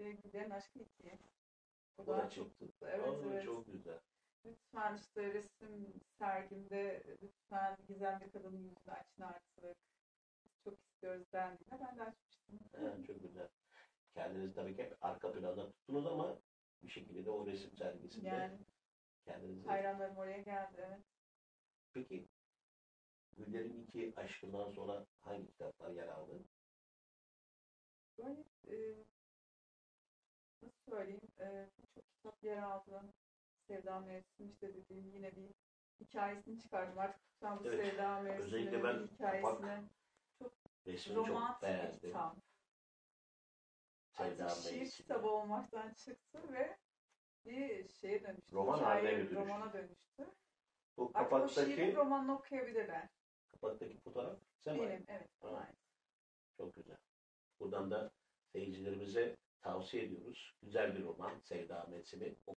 Sevgililerin Aşkı 2. Bu O da da çok çıktı. tuttu. Evet, Aa, evet. çok güzel. Lütfen işte resim sergimde lütfen gizemli kadının yüzünü açın artık. Çok istiyoruz dendiğinde ben de açmıştım. Ha, çok güzel. Kendiniz tabii ki hep arka planda tuttunuz ama bir şekilde de o resim sergisinde Yani kendinizi... hayranlarım oraya geldi. Evet. Peki Güllerin iki aşkından sonra hangi kitaplar yer aldı? Böyle nasıl söyleyeyim çok kitap yer aldı. Sevda Mevsim işte dediğim yine bir hikayesini çıkardım. Artık lütfen bu Evet. Sevda Özellikle Mevsim'inin bir ben hikayesini kapak çok resmini çok romantik bir beğendim. kitap. Artık Sevda şiir Mevsim'i. kitabı olmaktan çıktı ve bir şeye dönüştü. Roman haline Hikaye mi dönüştü? romana dönüştü. Bu Artık o şiirin kapaktaki romanını okuyabilirler. fotoğraf sen mi Benim, ait? evet, bana Ha, ait. çok güzel. Buradan da seyircilerimize tavsiye ediyoruz. Güzel bir roman Sevda Mevsimi.